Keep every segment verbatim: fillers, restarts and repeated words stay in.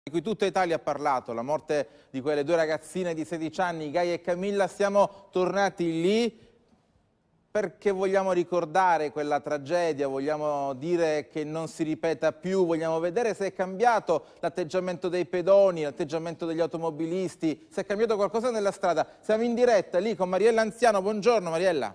di cui tutta Italia ha parlato, la morte di quelle due ragazzine di sedici anni, Gaia e Camilla. Siamo tornati lì perché vogliamo ricordare quella tragedia, vogliamo dire che non si ripeta più, vogliamo vedere se è cambiato l'atteggiamento dei pedoni, l'atteggiamento degli automobilisti, se è cambiato qualcosa nella strada. Siamo in diretta lì con Mariella Anziano. Buongiorno Mariella.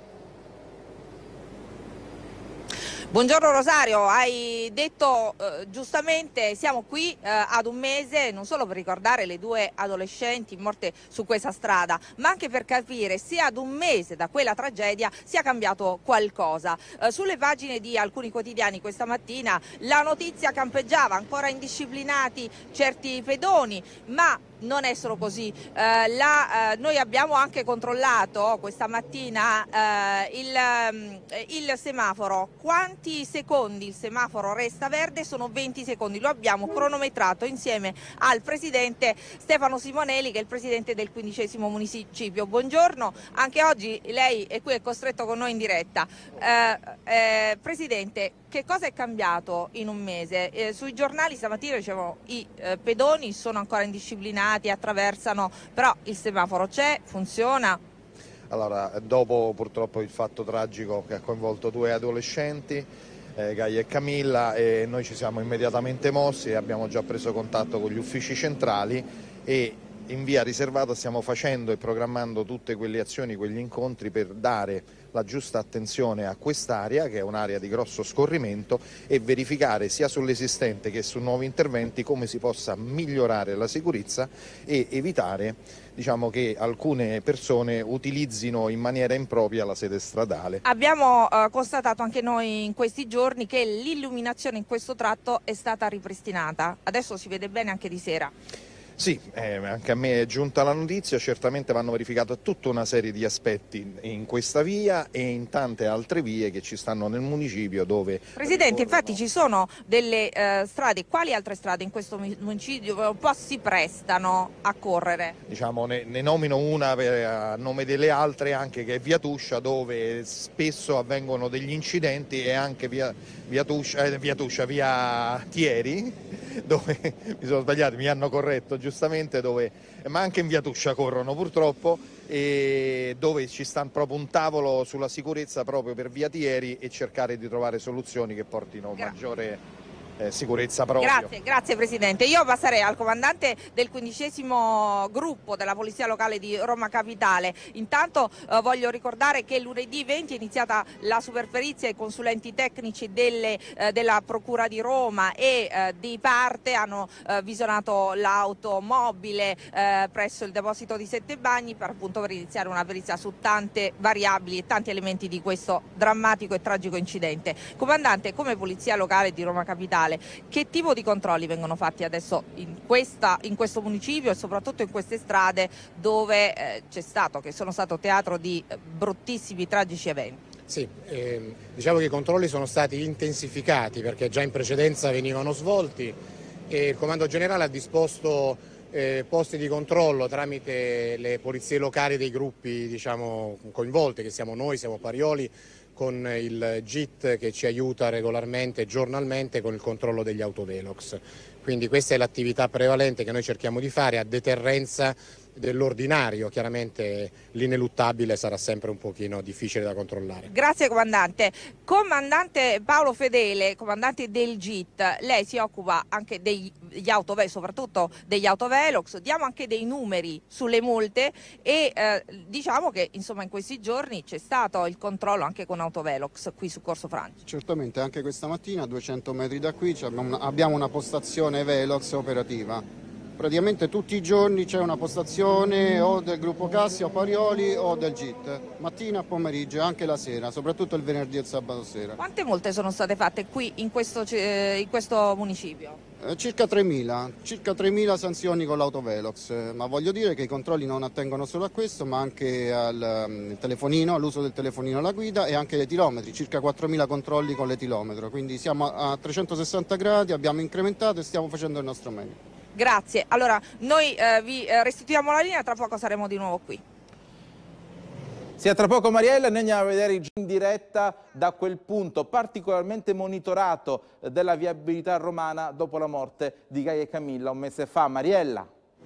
Buongiorno Rosario, hai detto eh, giustamente, siamo qui eh, ad un mese non solo per ricordare le due adolescenti morte su questa strada, ma anche per capire se ad un mese da quella tragedia sia cambiato qualcosa. Eh, sulle pagine di alcuni quotidiani questa mattina la notizia campeggiava, ancora indisciplinati certi pedoni, ma non è solo così. Eh, la, eh, noi abbiamo anche controllato questa mattina eh, il, eh, il semaforo. Quanti secondi il semaforo resta verde? Sono venti secondi. Lo abbiamo cronometrato insieme al presidente Stefano Simonelli, che è il presidente del quindicesimo municipio. Buongiorno, anche oggi lei è qui, è costretto con noi in diretta. Eh, eh, presidente, che cosa è cambiato in un mese? Eh, sui giornali stamattina dicevano i eh, pedoni sono ancora indisciplinati, attraversano, però il semaforo c'è, funziona. Allora, dopo purtroppo il fatto tragico che ha coinvolto due adolescenti, eh, Gaia e Camilla, e noi ci siamo immediatamente mossi e abbiamo già preso contatto con gli uffici centrali e in via riservata stiamo facendo e programmando tutte quelle azioni, quegli incontri per dare la giusta attenzione a quest'area, che è un'area di grosso scorrimento, e verificare sia sull'esistente che su nuovi interventi come si possa migliorare la sicurezza e evitare, diciamo, che alcune persone utilizzino in maniera impropria la sede stradale. Abbiamo eh, constatato anche noi in questi giorni che l'illuminazione in questo tratto è stata ripristinata, adesso si vede bene anche di sera. Sì, eh, anche a me è giunta la notizia, certamente vanno verificate tutta una serie di aspetti in questa via e in tante altre vie che ci stanno nel municipio dove... Presidente, infatti ci sono delle eh, strade, quali altre strade in questo municipio un po' si prestano a correre? Diciamo, ne, ne nomino una per, a nome delle altre, anche che è via Tuscia, dove spesso avvengono degli incidenti, e anche via, via, Tuscia, eh, via, Tuscia, via Thieri, dove mi sono sbagliato, mi hanno corretto giustamente, dove, ma anche in via Tuscia corrono purtroppo, e dove ci sta proprio un tavolo sulla sicurezza proprio per via Thieri e cercare di trovare soluzioni che portino Grazie. maggiore eh, sicurezza proprio. Grazie, grazie Presidente. Io passerei al comandante del quindicesimo gruppo della Polizia Locale di Roma Capitale. Intanto eh, voglio ricordare che lunedì venti è iniziata la superperizia, i consulenti tecnici delle, eh, della Procura di Roma e eh, di parte hanno eh, visionato l'automobile eh, presso il deposito di Settebagni per appunto per iniziare una perizia su tante variabili e tanti elementi di questo drammatico e tragico incidente. Comandante, come Polizia Locale di Roma Capitale, che tipo di controlli vengono fatti adesso in, questa, in questo municipio e soprattutto in queste strade dove eh, c'è stato, che sono stato teatro di eh, bruttissimi, tragici eventi? Sì, ehm, diciamo che i controlli sono stati intensificati perché già in precedenza venivano svolti e il Comando Generale ha disposto eh, posti di controllo tramite le polizie locali dei gruppi, diciamo, coinvolti, che siamo noi, siamo Parioli, con il G I T che ci aiuta regolarmente, giornalmente, con il controllo degli autovelox. Quindi questa è l'attività prevalente che noi cerchiamo di fare a deterrenza dell'ordinario. Chiaramente l'ineluttabile sarà sempre un pochino difficile da controllare. Grazie comandante. Comandante Paolo Fedele, comandante del G I T, lei si occupa anche degli autovelox, soprattutto degli autovelox, diamo anche dei numeri sulle multe e eh, diciamo che insomma in questi giorni c'è stato il controllo anche con autovelox qui su Corso Francia. Certamente, anche questa mattina a duecento metri da qui abbiamo una postazione velox operativa. Praticamente tutti i giorni c'è una postazione o del gruppo Cassia o Parioli o del G I T, mattina, pomeriggio e anche la sera, soprattutto il venerdì e il sabato sera. Quante multe sono state fatte qui in questo, eh, in questo municipio? Eh, circa tremila, circa tremila sanzioni con l'autovelox, eh, ma voglio dire che i controlli non attengono solo a questo, ma anche al um, telefonino, all'uso del telefonino alla guida e anche ai tilometri, circa quattromila controlli con l'etilometro, quindi siamo a, a trecentosessanta gradi, abbiamo incrementato e stiamo facendo il nostro meglio. Grazie, allora noi eh, vi restituiamo la linea, tra poco saremo di nuovo qui. Sì, a tra poco Mariella, noi andiamo a vedere in diretta da quel punto particolarmente monitorato della viabilità romana dopo la morte di Gaia e Camilla un mese fa. Mariella.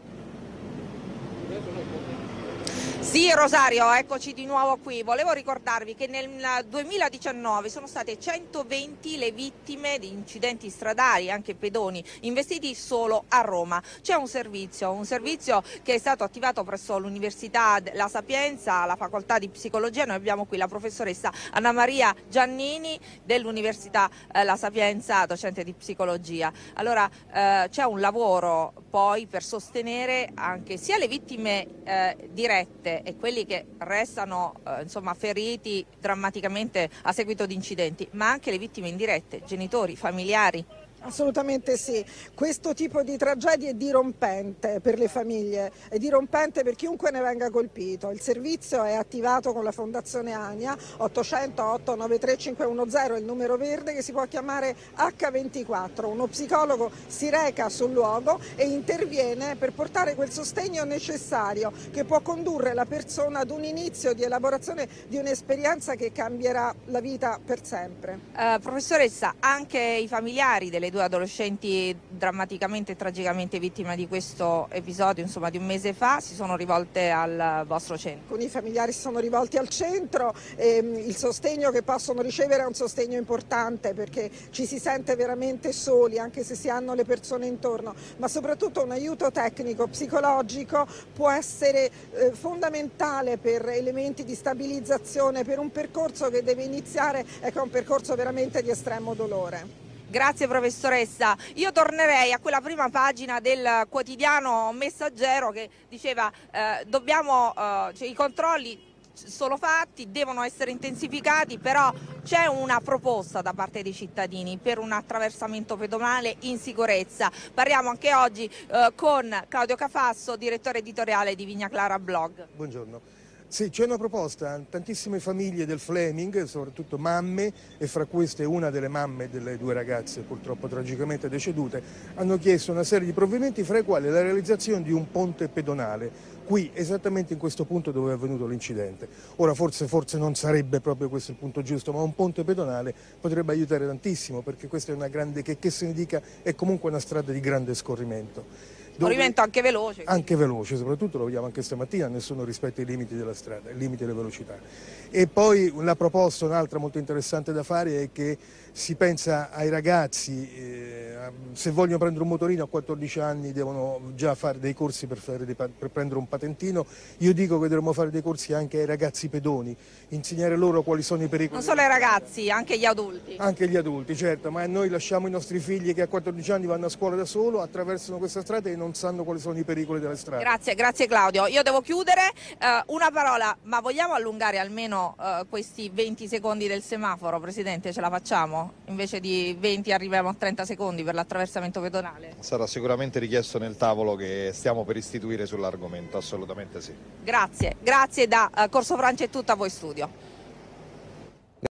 Sì, Rosario, eccoci di nuovo qui. Volevo ricordarvi che nel duemiladiciannove sono state centoventi le vittime di incidenti stradali, anche pedoni, investiti solo a Roma. C'è un servizio, un servizio che è stato attivato presso l'Università La Sapienza, la facoltà di psicologia. Noi abbiamo qui la professoressa Anna Maria Giannini dell'Università eh, La Sapienza, docente di psicologia. Allora eh, c'è un lavoro poi per sostenere anche sia le vittime eh, dirette e quelli che restano eh, insomma, feriti drammaticamente a seguito di incidenti, ma anche le vittime indirette, genitori, familiari. Assolutamente sì, questo tipo di tragedia è dirompente per le famiglie, è dirompente per chiunque ne venga colpito. Il servizio è attivato con la Fondazione Ania, ottocento otto nove tre cinque uno zero è il numero verde che si può chiamare acca ventiquattro. Uno psicologo si reca sul luogo e interviene per portare quel sostegno necessario che può condurre la persona ad un inizio di elaborazione di un'esperienza che cambierà la vita per sempre. Uh, professoressa, anche i familiari delle due adolescenti drammaticamente e tragicamente vittime di questo episodio, insomma di un mese fa, si sono rivolte al vostro centro. Con i familiari si sono rivolti al centro, ehm, il sostegno che possono ricevere è un sostegno importante perché ci si sente veramente soli anche se si hanno le persone intorno, ma soprattutto un aiuto tecnico, psicologico può essere eh, fondamentale per elementi di stabilizzazione, per un percorso che deve iniziare, ecco, un percorso veramente di estremo dolore. Grazie professoressa. Io tornerei a quella prima pagina del quotidiano Messaggero che diceva eh, dobbiamo, eh, cioè, i controlli sono fatti, devono essere intensificati, però c'è una proposta da parte dei cittadini per un attraversamento pedonale in sicurezza. Parliamo anche oggi eh, con Claudio Cafasso, direttore editoriale di Vigna Clara Blog. Buongiorno. Sì, c'è una proposta, tantissime famiglie del Fleming, soprattutto mamme, e fra queste una delle mamme delle due ragazze purtroppo tragicamente decedute, hanno chiesto una serie di provvedimenti fra i quali la realizzazione di un ponte pedonale, qui esattamente in questo punto dove è avvenuto l'incidente. Ora forse, forse non sarebbe proprio questo il punto giusto, ma un ponte pedonale potrebbe aiutare tantissimo perché questa è una grande, che, che se ne dica, è comunque una strada di grande scorrimento. Movimento anche veloce. Anche veloce, soprattutto lo vediamo anche stamattina, nessuno rispetta i limiti della strada, i limiti delle velocità. E poi la proposta, un'altra molto interessante da fare, è che si pensa ai ragazzi, eh, se vogliono prendere un motorino a quattordici anni devono già fare dei corsi per, fare dei, per prendere un patentino. Io dico che dovremmo fare dei corsi anche ai ragazzi pedoni, insegnare loro quali sono i pericoli. Non solo ai ragazzi, anche gli adulti. Anche gli adulti, certo, ma noi lasciamo i nostri figli che a quattordici anni vanno a scuola da solo, attraversano questa strada e non sanno quali sono i pericoli delle strade. Grazie, grazie Claudio. Io devo chiudere, uh, una parola, ma vogliamo allungare almeno uh, questi venti secondi del semaforo, Presidente, ce la facciamo? Invece di venti arriviamo a trenta secondi per l'attraversamento pedonale? Sarà sicuramente richiesto nel tavolo che stiamo per istituire sull'argomento, assolutamente sì. Grazie, grazie da uh, Corso Francia è tutto, a voi studio.